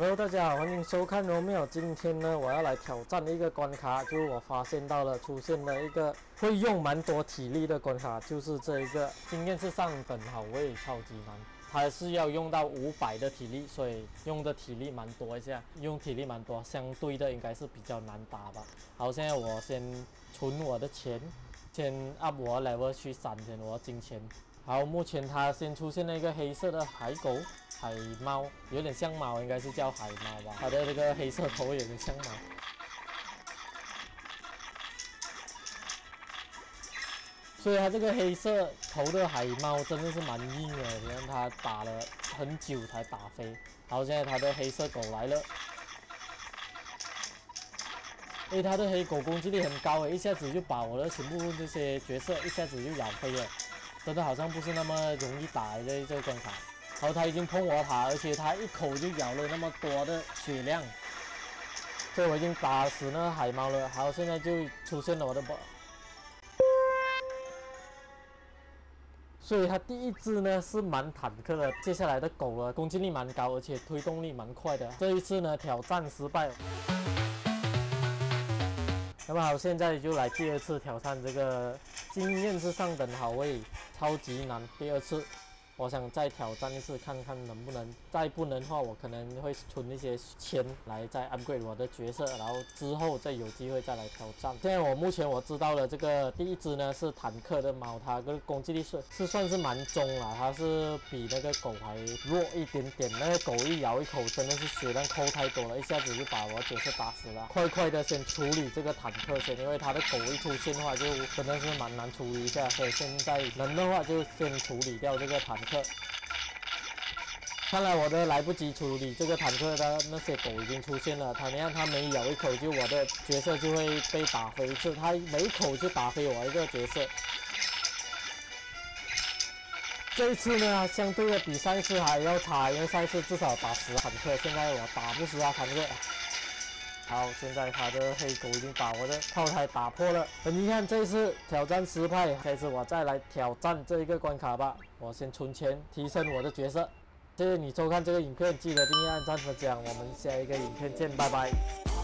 Hello， 大家好，欢迎收看罗密欧。今天呢，我要来挑战一个关卡，就是我发现到了出现了一个会用蛮多体力的关卡，就是这一个经验是上等好位，超级难。它是要用到500的体力，所以用的体力蛮多一下，用体力蛮多，相对的应该是比较难打吧。好，现在我先存我的钱，先 up 我 level 去3先，我要金钱。好，目前它先出现了一个黑色的海狗。海猫有点像猫，应该是叫海猫吧。它的这个黑色头有点像猫，所以它这个黑色头的海猫真的是蛮硬的，你看它打了很久才打飞。好，现在它的黑色狗来了，它的黑狗攻击力很高，一下子就把我的全部这些角色一下子就咬飞了，真的好像不是那么容易打的这个关卡。然后他已经碰我塔，而且他一口就咬了那么多的血量，所以我已经打死那个海猫了。好，现在就出现了我的 BOSS， 所以他第一只呢是蛮坦克的。接下来的狗呢攻击力蛮高，而且推动力蛮快的。这一次呢挑战失败。那么好，现在就来第二次挑战这个经验是上等好位，超级难。第二次。我想再挑战一次，看看能不能。再不能的话，我可能会存一些钱来再 upgrade 我的角色，然后之后再有机会再来挑战。现在目前我知道了，这个第一只呢是坦克的猫，它的攻击力是算是蛮中啦，它是比那个狗还弱一点点。那个狗一咬一口，真的是血量扣太多了，一下子就把我角色打死了。快的先处理这个坦克先，因为它的狗一出现的话，就真的是蛮难处理一下。所以现在能的话就先处理掉这个坦克。看来我的来不及处理这个坦克的那些狗已经出现了，你看它每咬一口就我的角色就会被打飞一次，它每一口就打飞我一个角色。这一次呢，相对的比上一次还要差，因为上一次至少打10坦克，现在我打不死坦克。好，现在他的黑狗已经把我的炮台打破了，很遗憾这一次挑战失败，下次我再来挑战这一个关卡吧。我先存钱提升我的角色。谢谢你收看这个影片，记得订阅、按赞、分享，我们下一个影片见，拜拜。